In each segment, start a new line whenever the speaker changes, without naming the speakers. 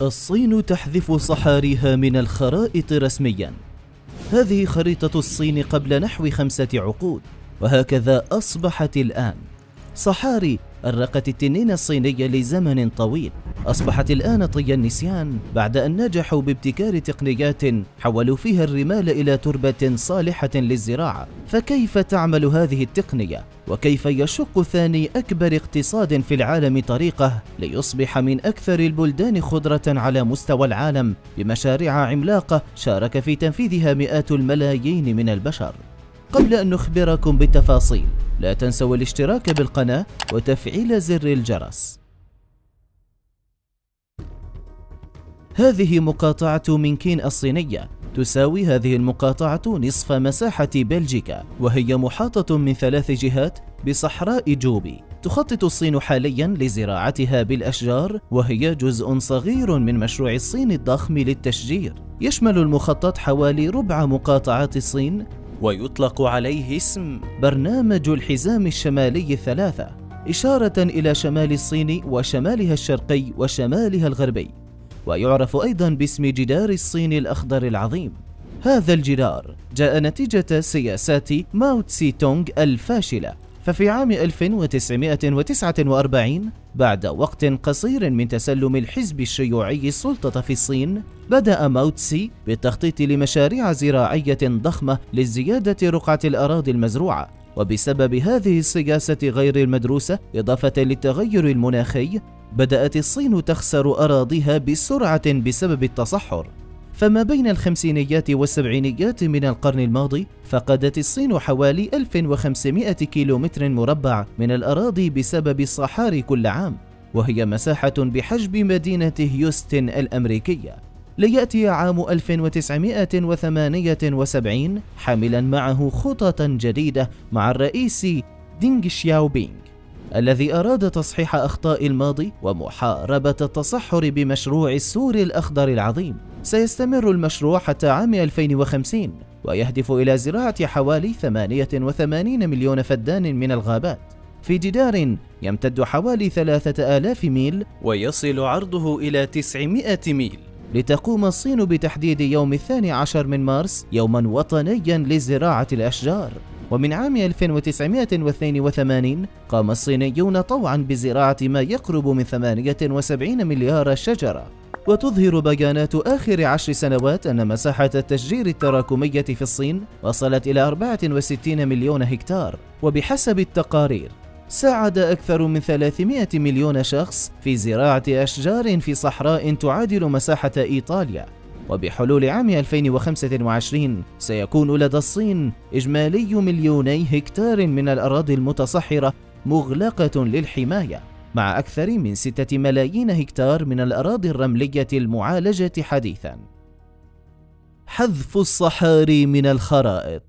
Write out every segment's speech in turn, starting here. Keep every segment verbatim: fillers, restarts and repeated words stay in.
الصين تحذف صحاريها من الخرائط رسميا. هذه خريطة الصين قبل نحو خمسة عقود، وهكذا أصبحت الآن. صحاري أرقت التنين الصيني لزمن طويل، أصبحت الآن طي النسيان بعد أن نجحوا بابتكار تقنيات حولوا فيها الرمال إلى تربة صالحة للزراعة. فكيف تعمل هذه التقنية؟ وكيف يشق ثاني أكبر اقتصاد في العالم طريقه ليصبح من أكثر البلدان خضرة على مستوى العالم بمشاريع عملاقة شارك في تنفيذها مئات الملايين من البشر؟ قبل أن نخبركم بالتفاصيل، لا تنسوا الاشتراك بالقناة وتفعيل زر الجرس. هذه مقاطعة مينكين الصينية، تساوي هذه المقاطعة نصف مساحة بلجيكا، وهي محاطة من ثلاث جهات بصحراء جوبي. تخطط الصين حاليا لزراعتها بالأشجار، وهي جزء صغير من مشروع الصين الضخم للتشجير. يشمل المخطط حوالي ربع مقاطعات الصين، ويطلق عليه اسم برنامج الحزام الشمالي الثلاثة، إشارة إلى شمال الصين وشمالها الشرقي وشمالها الغربي، ويعرف أيضا باسم جدار الصين الأخضر العظيم. هذا الجدار جاء نتيجة سياسات ماو تسي تونغ الفاشلة. ففي عام ألف وتسعمئة وتسعة وأربعين، بعد وقت قصير من تسلم الحزب الشيوعي السلطة في الصين، بدأ ماو تسي بالتخطيط لمشاريع زراعية ضخمة لزيادة رقعة الأراضي المزروعة. وبسبب هذه السياسة غير المدروسة إضافة للتغير المناخي، بدأت الصين تخسر أراضيها بسرعة بسبب التصحر. فما بين الخمسينيات والسبعينيات من القرن الماضي، فقدت الصين حوالي ألف وخمسمئة كيلومتر مربع من الأراضي بسبب الصحاري كل عام، وهي مساحة بحجم مدينة هيوستن الأمريكية. ليأتي عام ألف وتسعمئة وثمانية وسبعين حاملا معه خططا جديدة مع الرئيس دينغ شياوبينغ، الذي أراد تصحيح أخطاء الماضي ومحاربة التصحر بمشروع السور الأخضر العظيم. سيستمر المشروع حتى عام ألفين وخمسين، ويهدف إلى زراعة حوالي ثمانية وثمانين مليون فدان من الغابات في جدار يمتد حوالي ثلاثة آلاف ميل ويصل عرضه إلى تسعمئة ميل. لتقوم الصين بتحديد يوم الثاني عشر من مارس يوما وطنيا لزراعة الأشجار. ومن عام ألف وتسعمئة واثنين وثمانين قام الصينيون طوعا بزراعة ما يقرب من ثمانية وسبعين مليار شجرة. وتظهر بيانات آخر عشر سنوات أن مساحة التشجير التراكمية في الصين وصلت إلى أربعة وستين مليون هكتار. وبحسب التقارير، ساعد أكثر من ثلاثمئة مليون شخص في زراعة أشجار في صحراء تعادل مساحة إيطاليا. وبحلول عام ألفين وخمسة وعشرين سيكون لدى الصين إجمالي مليوني هكتار من الأراضي المتصحرة مغلقة للحماية، مع أكثر من ستة ملايين هكتار من الأراضي الرملية المعالجة حديثا. حذف الصحاري من الخرائط.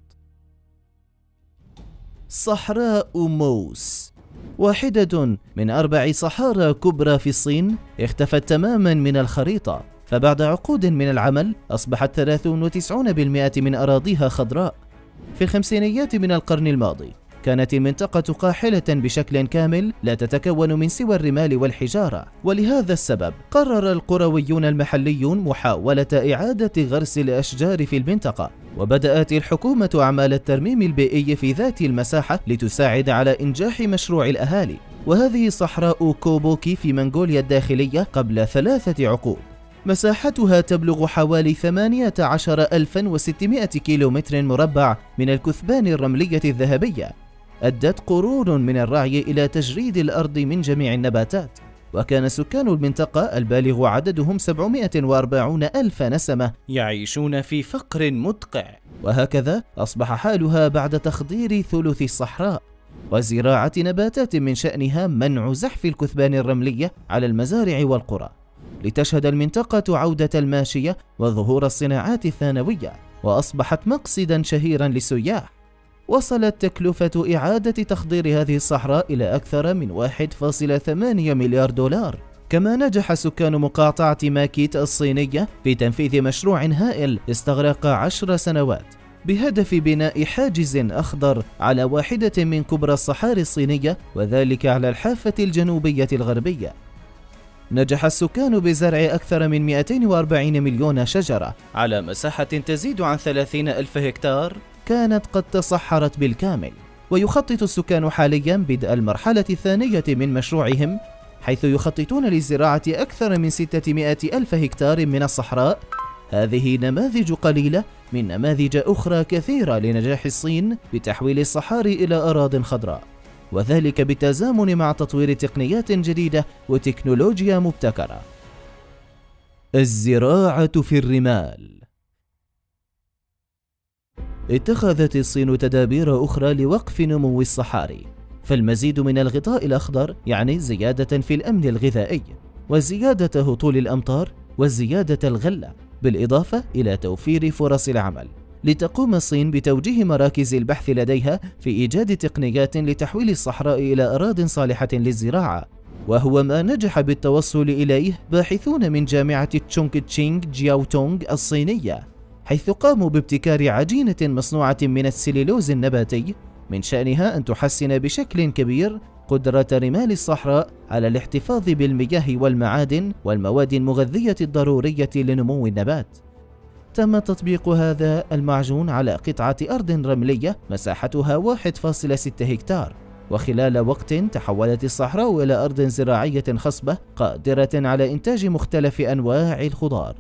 صحراء موس، واحدة من أربع صحارى كبرى في الصين، اختفت تماما من الخريطة. فبعد عقود من العمل أصبحت ثلاثة وتسعين بالمئة من أراضيها خضراء. في الخمسينيات من القرن الماضي كانت المنطقة قاحلة بشكل كامل لا تتكون من سوى الرمال والحجارة، ولهذا السبب قرر القرويون المحليون محاولة إعادة غرس الأشجار في المنطقة. وبدأت الحكومة أعمال الترميم البيئي في ذات المساحة لتساعد على إنجاح مشروع الأهالي. وهذه صحراء كوبوكي في منغوليا الداخلية قبل ثلاثة عقود، مساحتها تبلغ حوالي ثمانية عشر ألفا وستمئة كيلومتر مربع من الكثبان الرملية الذهبية. أدت قرون من الرعي إلى تجريد الأرض من جميع النباتات، وكان سكان المنطقة البالغ عددهم سبعمئة وأربعين ألف نسمة يعيشون في فقر مدقع. وهكذا أصبح حالها بعد تخضير ثلث الصحراء وزراعة نباتات من شأنها منع زحف الكثبان الرملية على المزارع والقرى، لتشهد المنطقة عودة الماشية وظهور الصناعات الثانوية، وأصبحت مقصدا شهيرا للسياح. وصلت تكلفة إعادة تخضير هذه الصحراء إلى أكثر من واحد فاصلة ثمانية مليار دولار. كما نجح سكان مقاطعة ماكيت الصينية في تنفيذ مشروع هائل استغرق عشر سنوات بهدف بناء حاجز أخضر على واحدة من كبرى الصحاري الصينية، وذلك على الحافة الجنوبية الغربية. نجح السكان بزرع أكثر من مئتين وأربعين مليون شجرة على مساحة تزيد عن ثلاثين ألف هكتار كانت قد تصحرت بالكامل. ويخطط السكان حاليا بدء المرحلة الثانية من مشروعهم، حيث يخططون لزراعة أكثر من ستمائة ألف هكتار من الصحراء. هذه نماذج قليلة من نماذج أخرى كثيرة لنجاح الصين بتحويل الصحاري إلى أراضٍ خضراء، وذلك بالتزامن مع تطوير تقنيات جديدة وتكنولوجيا مبتكرة. الزراعة في الرمال. اتخذت الصين تدابير أخرى لوقف نمو الصحاري، فالمزيد من الغطاء الأخضر يعني زيادة في الأمن الغذائي، وزيادة هطول الأمطار، وزيادة الغلة، بالإضافة إلى توفير فرص العمل. لتقوم الصين بتوجيه مراكز البحث لديها في إيجاد تقنيات لتحويل الصحراء إلى أراضٍ صالحة للزراعة، وهو ما نجح بالتوصل إليه باحثون من جامعة تشونغ تشينغ جياو تونغ الصينية، حيث قاموا بابتكار عجينة مصنوعة من السليلوز النباتي من شأنها أن تحسن بشكل كبير قدرة رمال الصحراء على الاحتفاظ بالمياه والمعادن والمواد المغذية الضرورية لنمو النبات. تم تطبيق هذا المعجون على قطعة أرض رملية مساحتها واحد فاصلة ستة هكتار، وخلال وقت تحولت الصحراء إلى أرض زراعية خصبة قادرة على إنتاج مختلف أنواع الخضار.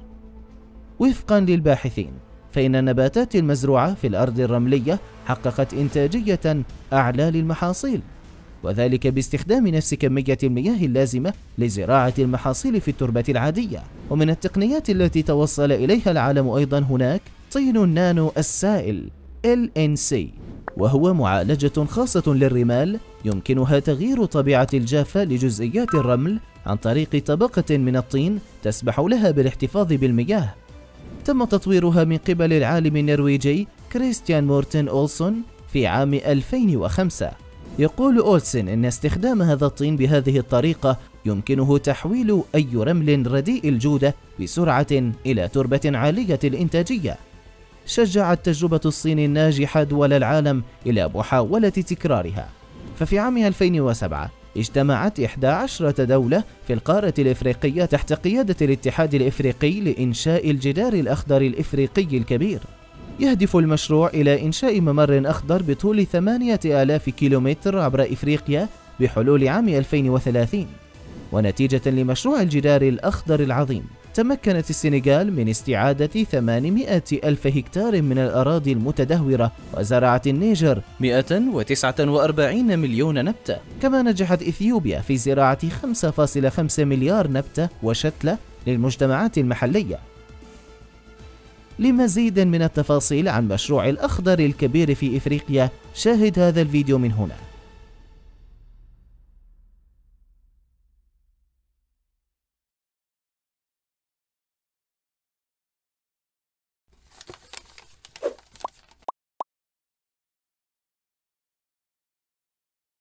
وفقا للباحثين، فإن النباتات المزروعة في الأرض الرملية حققت إنتاجية أعلى للمحاصيل، وذلك باستخدام نفس كمية المياه اللازمة لزراعة المحاصيل في التربة العادية. ومن التقنيات التي توصل إليها العالم أيضا هناك طين النانو السائل إل إن سي، وهو معالجة خاصة للرمال يمكنها تغيير طبيعة الجافة لجزيئات الرمل عن طريق طبقة من الطين تسمح لها بالاحتفاظ بالمياه. تم تطويرها من قبل العالم النرويجي كريستيان مورتن أولسون في عام ألفين وخمسة. يقول أولسن إن استخدام هذا الطين بهذه الطريقة يمكنه تحويل أي رمل رديء الجودة بسرعة إلى تربة عالية الإنتاجية. شجعت تجربة الصين الناجحة دول العالم إلى محاولة تكرارها، ففي عام ألفين وسبعة اجتمعت إحدى عشرة دولة في القارة الإفريقية تحت قيادة الاتحاد الإفريقي لإنشاء الجدار الأخضر الإفريقي الكبير. يهدف المشروع إلى إنشاء ممر أخضر بطول ثمانية آلاف كيلومتر عبر إفريقيا بحلول عام ألفين وثلاثين. ونتيجة لمشروع الجدار الأخضر العظيم، تمكنت السنغال من استعادة ثمانمائة ألف هكتار من الأراضي المتدهورة، وزرعت النيجر مئة وتسعة وأربعين مليون نبتة. كما نجحت إثيوبيا في زراعة خمسة فاصلة خمسة مليار نبتة وشتلة للمجتمعات المحلية. لمزيد من التفاصيل عن مشروع الأخضر الكبير في إفريقيا، شاهد هذا الفيديو من هنا.